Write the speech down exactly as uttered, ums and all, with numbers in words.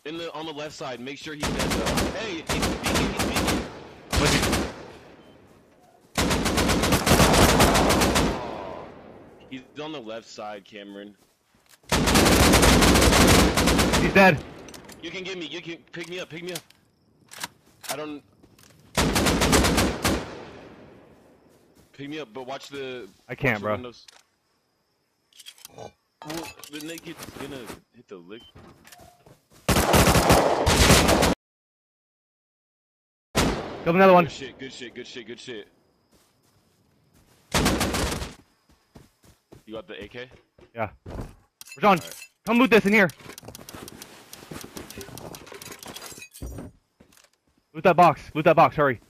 In the on the left side. Make sure he's dead though. Hey, he's speaking. He's speaking. What's he? Oh, he's on the left side, Cameron. He's dead. You can get me. You can pick me up. Pick me up. I don't. Pick me up, but watch the. I can't, watch the bro. windows. Well, the naked's gonna hit the lick. Kill another one. Good shit. Good shit. Good shit. Good shit. You got the A K? Yeah. Rajon, Right. come loot this in here. Loot that box. Loot that box. Hurry.